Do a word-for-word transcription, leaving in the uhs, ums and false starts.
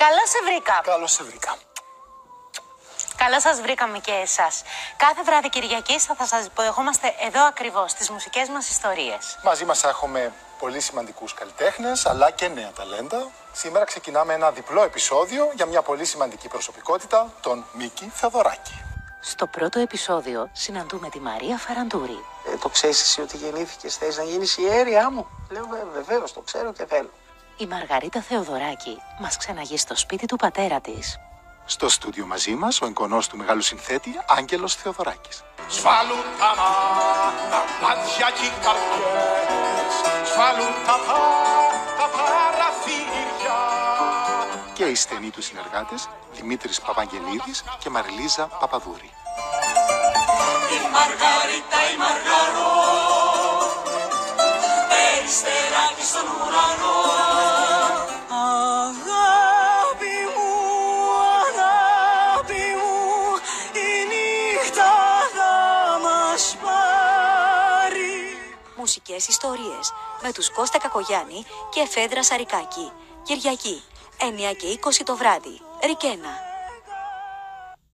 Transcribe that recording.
Καλώς σε βρήκα. Καλώς σε βρήκα. Καλώς σας βρήκαμε και εσάς. Κάθε βράδυ Κυριακής θα, θα σας υποδεχόμαστε εδώ ακριβώς, στις μουσικές μας ιστορίες. Μαζί μας έχουμε πολύ σημαντικούς καλλιτέχνες, αλλά και νέα ταλέντα. Σήμερα ξεκινάμε ένα διπλό επεισόδιο για μια πολύ σημαντική προσωπικότητα, τον Μίκη Θεοδωράκη. Στο πρώτο επεισόδιο συναντούμε τη Μαρία Φαραντούρη. Ε, το ξέρεις εσύ ότι γεννήθηκες, θες να γίνεις η αίριά μου? Λέω «Βε, βεβαίως, το ξέρω και θέλω». Η Μαργαρίτα Θεοδωράκη μας ξαναγεί στο σπίτι του πατέρα της. Στο στούντιο μαζί μας ο εγγονός του μεγάλου συνθέτη Άγγελος Θεοδωράκης. Σφάλουν τα μάτια, μάτια και οι καρδιές, σφάλουν τα τα παραθύρια. Και οι στενοί του συνεργάτες Δημήτρης Παπαγγελίδης και Μαριλίζα Παπαδούρη. Η Μαργαρίτα, η Μαργαρό, περιστεράκι στον ουρανό. Αγάπη μου, αγάπη μου, η νύχτα θα μας πάρει. Μουσικές ιστορίες με τους Κώστα Κακογιάννη και Φέδρα Σαρικάκη. Κυριακή, εννιά και είκοσι το βράδυ. Ρικένα.